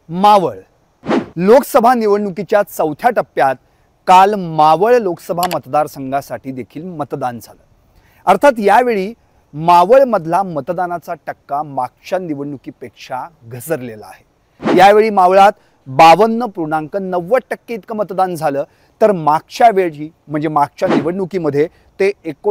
मावळ लोकसभा निवडणुकीच्या चौथ्या टप्प्यात काल मावळ लोकसभा मतदारसंघासाठी देखील मतदान झालं। अर्थात यावेळी मावळमधला मतदानाचा टक्का मागच्या निवडणुकीपेक्षा घसरलेला आहे। यावेळी मावळात 52.90% इतकं मतदान झालं, तर मागच्या वेळी म्हणजे मागच्या निवडणुकीमध्ये ते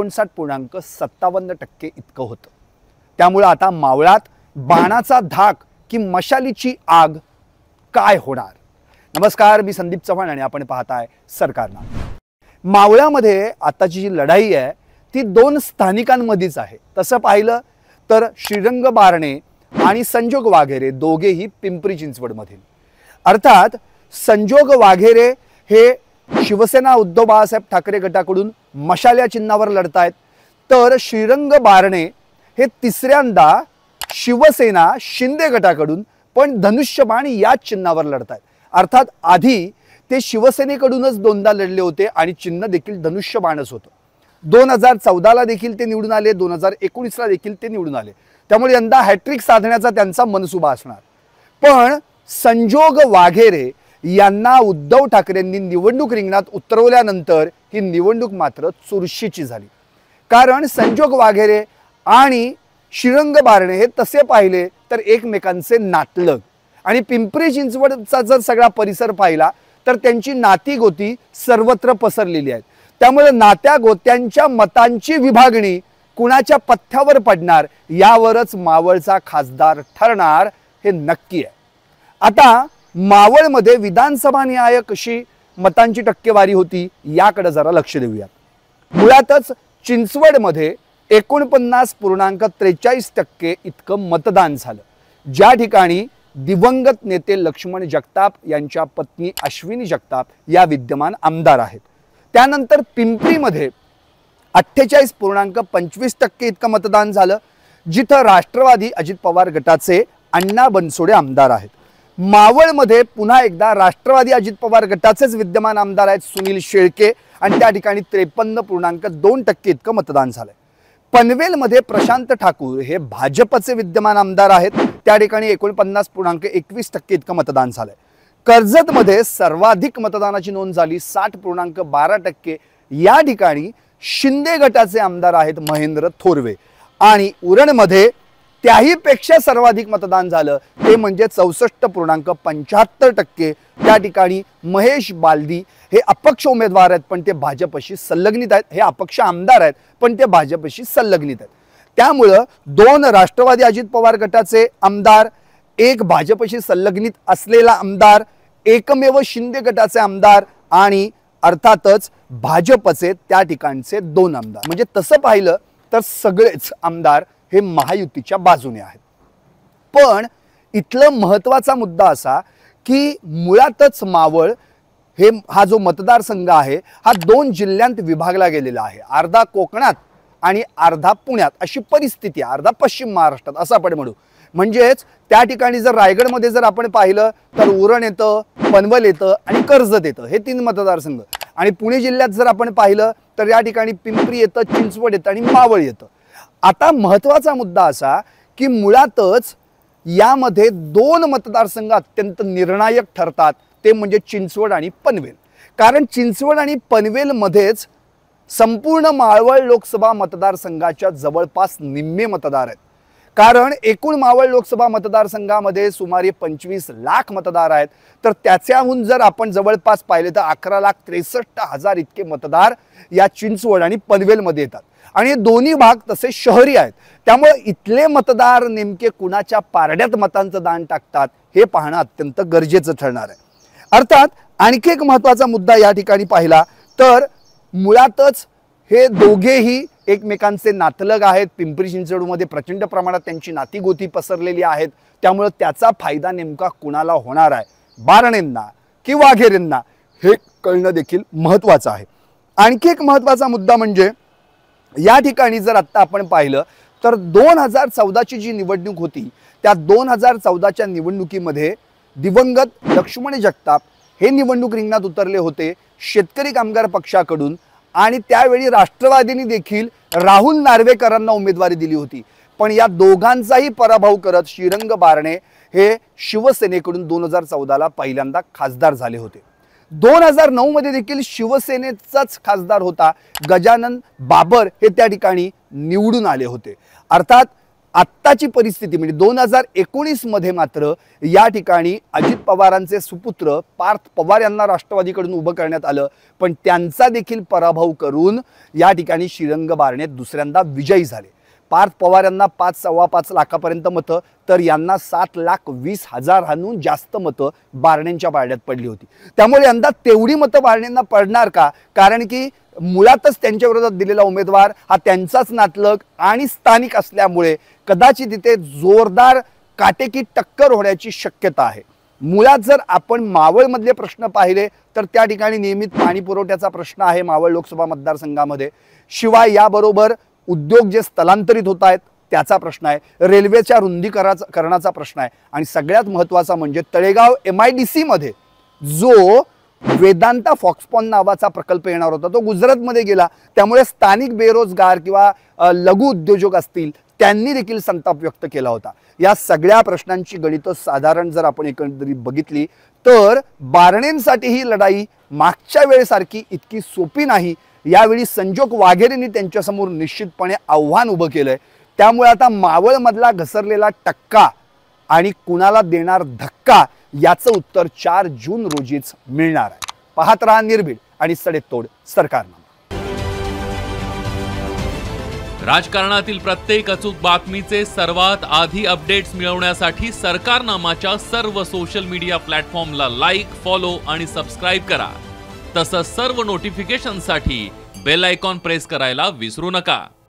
59.57% इतकं होतं। त्यामुळे आता मावळात बाणाचा धाक की मशालीची आग काय होणार? नमस्कार, मी संदीप चव्हाण आणि आपण पाहताय सरकारनामा। मावळामध्ये आताची जी लढाई आहे ती दोन स्थानिकांमध्येच आहे। तसं पाहिलं तर श्रीरंग बारणे आणि संजोग वाघेरे दोघेही पिंपरी चिंचवडमधील। अर्थात संजोग वाघेरे हे शिवसेना उद्धव बाळासाहेब ठाकरे गटाकडून मशाल या चिन्हावर लढतायत, तर श्रीरंग बारणे हे तिसऱ्यांदा शिवसेना शिंदे गटाकडून पण धनुष्यबाण या चिन्हावर लढतायत। अर्थात आधी ते शिवसेनेकडूनच दोनदा लढले होते आणि चिन्ह देखील धनुष्यबाणच होतं। 2014ला देखील ते निवडून आले, 2019ला देखील ते निवडून आले। त्यामुळे यंदा हॅट्रिक साधण्याचा त्यांचा मनसुबा असणार। पण संजोग वाघेरे यांना उद्धव ठाकरेंनी निवडणूक रिंगणात उतरवल्यानंतर ही निवडणूक मात्र चुरशीची झाली। कारण संजोग वाघेरे आणि श्रीरंग बारणे हे तसे पाहिले तर एकमेकांचे नातलग, आणि पिंपरी चिंचवडचा जर सगळा परिसर पाहिला तर त्यांची नाती गोती सर्वत्र पसरलेली आहेत। त्यामुळे नात्या गोत्यांच्या मतांची विभागणी कुणाच्या पथ्यावर पडणार यावरच मावळचा खासदार ठरणार हे नक्की आहे। आता मावळमध्ये विधानसभा निहाय कशी मतांची टक्केवारी होती याकडे जरा लक्ष देऊया। मुळातच चिंचवडमध्ये 49.43% इतकं मतदान झालं, ज्या ठिकाणी दिवंगत नेते लक्ष्मण जगताप यांच्या पत्नी अश्विनी जगताप या विद्यमान आमदार आहेत। त्यानंतर पिंपरीमध्ये 48.25% इतकं मतदान झालं, जिथं राष्ट्रवादी अजित पवार गटाचे अण्णा बनसोडे आमदार आहेत। मावळमध्ये पुन्हा एकदा राष्ट्रवादी अजित पवार गटाचेच विद्यमान आमदार आहेत सुनील शेळके, आणि त्या ठिकाणी 53.2% इतकं मतदान झालंय। पनवेलमध्ये प्रशांत ठाकूर हे भाजपचे विद्यमान आमदार आहेत, त्या ठिकाणी 49.21% इतकं मतदान झालंय। कर्जतमध्ये सर्वाधिक मतदानाची नोंद झाली 60.12%, या ठिकाणी शिंदे गटाचे आमदार आहेत महेंद्र थोरवे। आणि उरणमध्ये त्याही पेक्षा सर्वाधिक मतदान झालं ते म्हणजे 64.75%, त्या ठिकाणी महेश बालदी हे अपक्ष उमेदवार आहेत पण ते भाजपशी संलग्नित आहेत। हे अपक्ष आमदार आहेत पण ते भाजपशी संलग्नित आहेत। त्यामुळं 2 राष्ट्रवादी अजित पवार गटाचे आमदार, 1 भाजपशी संलग्नित असलेला आमदार, एकमेव शिंदे गटाचे आमदार आणि अर्थातच भाजपचे त्या ठिकाणचे 2 आमदार। म्हणजे तसं पाहिलं तर सगळेच आमदार हे महायुतीच्या बाजूने आहेत। पण इथलं महत्त्वाचा मुद्दा असा की मुळातच मावळ हे हा जो मतदारसंघ आहे हा 2 जिल्ह्यांत विभागला गेलेला आहे। अर्धा कोकणात आणि अर्धा पुण्यात अशी परिस्थिती आहे, अर्धा पश्चिम महाराष्ट्रात असं आपण म्हणू। म्हणजेच त्या ठिकाणी जर रायगडमध्ये जर आपण पाहिलं तर उरण येतं, पनवेल येतं आणि कर्जत येतं, हे 3 मतदारसंघ। आणि पुणे जिल्ह्यात जर आपण पाहिलं तर या ठिकाणी पिंपरी येतं, चिंचवड येतं आणि मावळ येतं। आता महत्त्वाचा मुद्दा असा की मुळातच यामध्ये 2 मतदारसंघ अत्यंत निर्णायक ठरतात, ते म्हणजे चिंचवड आणि पनवेल। कारण चिंचवड आणि पनवेलमध्येच संपूर्ण मावळ लोकसभा मतदारसंघाच्या जवळपास निम्मे मतदार आहेत। कारण एकूण मावळ लोकसभा मतदारसंघामध्ये सुमारे 25 लाख मतदार आहेत, तर त्याच्याहून जर आपण जवळपास पाहिले तर 11,63,000 इतके मतदार या चिंचवड आणि पनवेलमध्ये येतात। आणि हे दोन्ही भाग तसे शहरी आहेत, त्यामुळे इथले मतदार नेमके कुणाच्या पारड्यात मतांचं दान टाकतात हे पाहणं अत्यंत गरजेचं ठरणार आहे। अर्थात आणखी एक महत्त्वाचा मुद्दा या ठिकाणी पाहिला तर मुळातच हे दोघेही एकमेकांचे नातलग आहेत। पिंपरी चिंचवडमध्ये प्रचंड प्रमाणात त्यांची नातीगोती पसरलेली आहेत, त्यामुळे त्याचा फायदा नेमका कुणाला होणार आहे, बारणेंना की वाघेरेंना, हे कळणं देखील महत्त्वाचं आहे। आणखी एक महत्त्वाचा मुद्दा म्हणजे या ठिकाणी जर आता आपण पाहिलं तर 2014ची जी निवडणूक होती त्या 2014च्या निवडणुकीमध्ये दिवंगत लक्ष्मण जगताप हे निवडणूक रिंगणात उतरले होते शेतकरी कामगार पक्षाकडून, आणि त्यावेळी राष्ट्रवादीने देखील राहुल नार्वेकरांना उमेदवारी दिली होती। पण या दोघांचाही पराभव करत श्रीरंग बारणे हे शिवसेनेकडून 2014ला पहिल्यांदा खासदार झाले होते। 2009 मध्ये देखील शिवसेनेचाच खासदार होता गजानन बाबर हे त्या ठिकाणी निवडून आले होते। अर्थात आत्ताची परिस्थिती म्हणजे 2019 मध्ये मात्र या ठिकाणी अजित पवारांचे सुपुत्र पार्थ पवार यांना राष्ट्रवादीकडून उभं करण्यात आलं, पण त्यांचा देखील पराभव करून या ठिकाणी श्रीरंग बारणे दुसऱ्यांदा विजयी झाले। पार्थ पवार यांना 5-5.25 लाखापर्यंत मतं, तर यांना 7,20,000हून जास्त मतं बारणेंच्या पारड्यात पडली होती। त्यामुळे यंदा तेवढी मतं बारणेंना पडणार का? कारण की मुळातच त्यांच्या विरोधात दिलेला उमेदवार हा त्यांचाच नातलग आणि स्थानिक असल्यामुळे कदाचित तिथे जोरदार काटेकी टक्कर होण्याची शक्यता आहे। मुळात जर आपण मावळमधले प्रश्न पाहिले तर त्या ठिकाणी नियमित पाणी पुरवठ्याचा प्रश्न आहे मावळ लोकसभा मतदारसंघामध्ये। शिवाय याबरोबर उद्योग जे स्थलांतरित होत आहेत त्याचा प्रश्न आहे, रेल्वेच्या रुंदीकरणाचा प्रश्न आहे आणि सगळ्यात महत्त्वाचा म्हणजे तळेगाव MIDC मध्ये जो वेदांता फॉक्सकॉन नावाचा प्रकल्प येणार होता तो गुजरातमध्ये गेला। त्यामुळे स्थानिक बेरोजगार किंवा लघु उद्योजक असतील त्यांनी देखील संताप व्यक्त केला होता। या सगळ्या प्रश्नांची गणितं साधारण जर आपण एकंदरीत बघितली तर बारणेंसाठी ही लढाई मागच्या वेळेसारखी इतकी सोपी नाही। यावेळी संजोग वाघेरेंनी त्यांच्यासमोर निश्चितपणे आव्हान उभं केलंय। त्यामुळे आता मावळमधला घसरलेला टक्का आणि कुणाला देणार धक्का याचं उत्तर 4 जून रोजीच मिळणार आहे। पाहत रहा निर्भीड आणि सडेतोड सरकारनामा। राजकारणातील प्रत्येक अचूक बातमीचे सर्वात आधी अपडेट्स मिळवण्यासाठी सरकारनामाच्या सर्व सोशल मीडिया प्लॅटफॉर्मला लाईक, फॉलो आणि सबस्क्राइब करा। तसंच सर्व नोटिफिकेशनसाठी बेल आयकॉन प्रेस करायला विसरू नका।